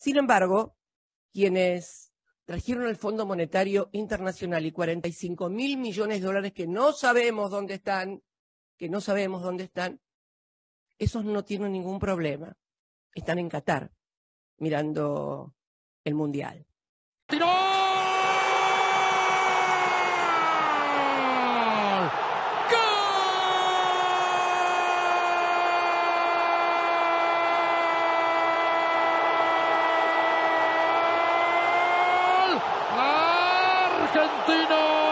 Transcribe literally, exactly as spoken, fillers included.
Sin embargo, quienes trajeron el Fondo Monetario Internacional y cuarenta y cinco mil millones de dólares que no sabemos dónde están, que no sabemos dónde están, esos no tienen ningún problema. Están en Qatar, mirando el Mundial. ¡Tiró! Argentina